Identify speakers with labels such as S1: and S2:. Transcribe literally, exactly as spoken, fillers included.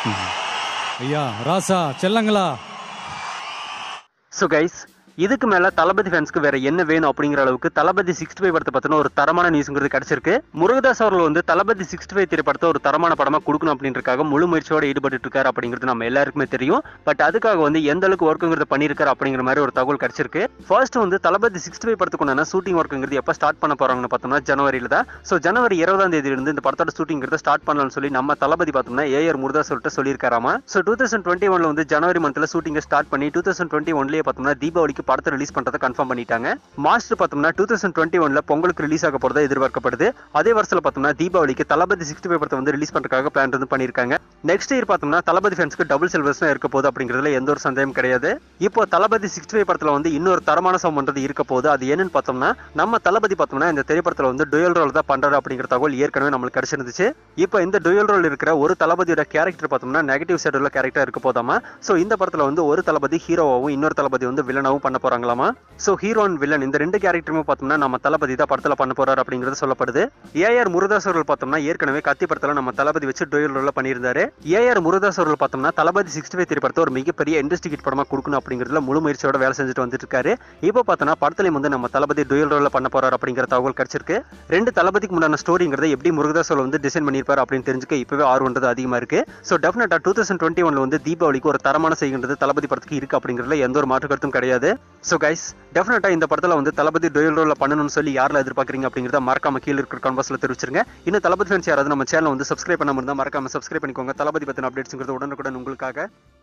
S1: ஐயா ராசா செல்லங்களா.
S2: So guys, இதுக்கு மேல தளபதி ஃபேன்ஸ்க்கு வேற என்ன வேணும் அப்படிங்கிற அளவுக்கு தளபதி சிக்ஸ்டி ஃபைவ் படத்தை பத்தின ஒரு தரமான நியூஸ்ங்கிறது கிடைச்சிருக்கு. முருகதாஸ் அவர்கள் வந்து தளபதி சிக்ஸ்டி ஃபைவ் திரைப்படத்தை ஒரு தரமான படமா கொடுக்கணும் அப்படின்றக்காக முழு முயற்சியோட ஈடுபட்டு இருக்காரு அப்படிங்கிறது நம்ம எல்லாருக்குமே தெரியும். பட் அதுக்காக வந்து எந்த அளவுக்கு ஒர்க்குங்கிறத பண்ணிருக்காரு அப்படிங்கிற மாதிரி ஒரு தகவல் கிடைச்சிருக்கு. ஃபர்ஸ்ட் வந்து தளபதி சிக்ஸ்டி ஃபைவ் படத்துக்கு ஷூட்டிங் ஒர்க்குங்கிறது எப்ப ஸ்டார்ட் பண்ண போறாங்கன்னு பார்த்தோம்னா ஜனவரியில தான். ஸோ ஜனவரி இருபதாம் தேதியில இருந்து இந்த படத்தோட ஷூட்டிங்கிறத ஸ்டார்ட் பண்ணலாம்னு சொல்லி நம்ம தளபதி பார்த்தோம்னா ஏ ஆர் முருகதாஸ் சொல்லிட்டு சொல்லியிருக்காராமா. ஸோ டூ தௌசண்ட் டுவெண்ட்டி ஒன்ல வந்து ஜனவரி மந்த்ல ஷூட்டிங்கை ஸ்டார்ட் பண்ணி டூ தௌசண்ட் டுவெண்ட்டி ஒன்லயே பார்த்தோம்னா தீபாவளிக்கு படத்தை ரிலீஸ் பண்றதை கன்ஃபார்ம் பண்ணிட்டாங்க. மாஸ்டர் பார்த்தோம்னா டூ தௌசண்ட் டுவெண்ட்டி ஒன்ல பொங்கலுக்கு ரிலீஸ் ஆக போறதா எதிர்பார்க்கப்படுது. அதே வருஷத்துல பார்த்தோம்னா தீபாவளிக்கு தளபதி சிக்ஸ்டி ஃபைவ் படத்தை வந்து ரிலீஸ் பண்றதுக்காக பிளான் வந்து பண்ணிருக்காங்க. நெக்ஸ்ட் இயர் பார்த்தோம்னா தளபதி ஃபேன்ஸ்க்கு டபுள் சில்வர்ஸ் இருக்க போகுது அப்படிங்கிறதுல எந்த ஒரு சந்தேகம் கிடையாது. இப்போ தளபதி சிக்ஸ்டி ஃபைவ் படத்துல வந்து இன்னொரு தரமான சம் பண்றது இருக்க போகுது. அது என்னன்னு பார்த்தோம்னா நம்ம தளபதி பார்த்தோம்னா இந்த திரைப்படத்துல வந்து டுயல் ரோல் தான் பண்றாரு அப்படிங்கிற தகவல் ஏற்கனவே நம்மளுக்கு கிடைச்சிருந்துச்சு. இப்போ இந்த டுயல் ரோல் இருக்கிற ஒரு தளபதியோட கேரக்டர் பார்த்தோம்னா நெகட்டிவ் சைடு உள்ள கேரக்டர் இருக்க போதாமா. ஸோ இந்த படத்துல வந்து ஒரு தளபதி ஹீரோவாகவும் இன்னொரு தளபதி வந்து வில்லனாவும் பண்ண போறாங்களாமா. ஸோ ஹீரோ அண்ட் வில்லன் இந்த ரெண்டு கேரக்டருமே பார்த்தோம்னா நம்ம தளபதி தான் படத்துல பண்ண போறாரு அப்படிங்கிறது சொல்லப்படுது. ஏ ஆர் முருகதாஸ் அவர்கள் பார்த்தோம்னா ஏற்கனவே கத்தி படத்துல நம்ம தளபதி வச்சு டுயல் ரோல் பண்ணியிருந்தாரு. ஏ ஆர் முருகதாஸ் அவர்கள் பார்த்தோம்னா தளபதி சிக்ஸ்டி ஃபைவ் திரைப்படத்தை ஒரு மிகப்பெரிய இன்வெஸ்டிகேட் படமா கொடுக்கணும் அப்படிங்கிறதுல முழு முயற்சியோட வேலை செஞ்சுட்டு வந்துட்டு இருக்காரு. இப்போ பார்த்தோம்னா படத்துலயும் வந்து நம்ம தளபதி டுயல் ரோல் பண்ண போறாரு அப்படிங்கிற தகவல் கிடைச்சிருக்கு. ரெண்டு தளபதிக்கு முன்னாடி ஸ்டோரிங்கிறத எப்படி முருகதாஸ் அவர்கள் வந்து டிசைன் பண்ணிருப்பாரு அப்படின்னு தெரிஞ்சுக்க இப்பவே ஆர்வம்ன்றது அதிகமா இருக்கு. ஸோ டெஃபினட்டா டூ தௌசண்ட் டுவெண்ட்டி ஒன்ல வந்து தீபாவளிக்கு ஒரு தரமான செய்கின்றது தளபதி படத்துக்கு இருக்கு அப்படிங்கிறதுல எந்த ஒரு மாற்று கருத்தும் கிடையாது. ஸோ கைஸ், டெஃபினட்டா இந்த படத்துல வந்து தளபதி டுயல் ரோல் பண்ணணும்னு சொல்லி யாரெல்லாம் எதிர்பார்க்கறீங்க அப்படிங்கறத மறக்காம கீழ இருக்கிற கமெண்ட்ஸ்ல தெரிவிச்சிருங்க. இன்னும் தளபதி ஃபேன்ஸ் யாராவது நம்ம சேனலை வந்து சப்ஸ்கிரைப் பண்ணாம இருந்தா மறக்காம சப்ஸ்கிரைப் பண்ணிக்கோங்க. தளபதி பத்தின அப்டேட்ஸ்ங்கிறது உடனுக்குடன் உங்களுக்காக.